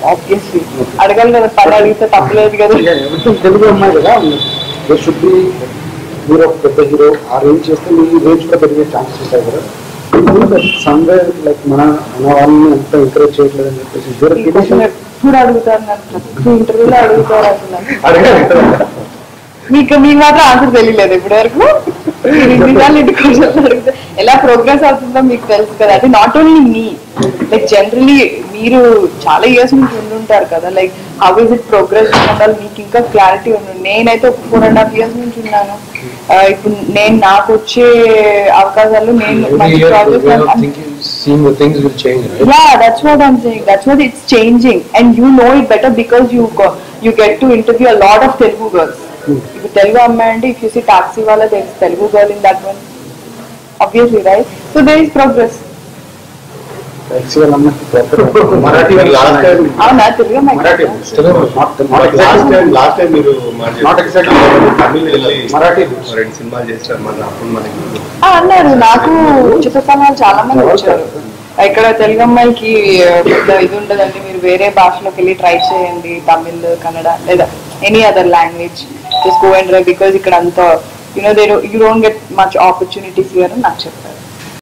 Obviously అడగాలి కదా, పని అడిగితే తప్పలేదు కదా. తెలుగు అమ్మాయి కదా, షుడ్ బి మీరు ఒక పెద్ద హీరో ఆ రేంజ్ చేస్తే మీ రేంజ్ కూడా పెరిగే ఛాన్సెస్ ఉంటాయి కదా. సమ్వేర్ లైక్ మన వాళ్ళని ఎంత ఎంకరేజ్ చేయట్లేదు అని చెప్పేసి ఎప్పుడు అడుగుతారు, నన్ను ఇంటర్వ్యూలో అడుగుతారు అసలు. మీకు మాత్రం ఆన్సర్ తెలియలేదు ఇప్పటి వరకు. ఎలా ప్రోగ్రెస్ అవుతుందో మీకు తెలుసు కదా. అది not only me, like generally మీరు చాలా ఇయర్స్ నుంచి ఉండుంటారు కదా, like how is it progress ఉండాలి మీకు ఇంకా క్లారిటీ ఉంది. నేనైతే 4.5 years నుంచి ఉన్నాను. ఇప్పుడు నేను నాకు వచ్చే అవకాశాలు నేను మంచి projects. Yeah, that's what I'm saying. That's what it's changing, and you know it better because you get to interview a lot of Telugu girls. If Telugu amma ante, if you see taxi wala, there is Telugu girl in that one, obviously, right? So there is progress. Taxi wala amma Marathi last time avuna Telugu Marathi last time మీరు not exactly Marathi రెండు సినిమాలు చేశారు మన అప్పుడు మనకి అన్నారు. నాకు చిత్రసమాలు చాలా మంది వచ్చారు. ఇక్కడ తెలుగు అమ్మాయికి పెద్ద ఇది ఉండదండి, మీరు వేరే భాషలోకి వెళ్ళి ట్రై చేయండి, తమిళ్, కన్నడ లేదా any other language, just go and try because ఇక్కడ అంతా you don't get much opportunities here అని నాకు చెప్పారు.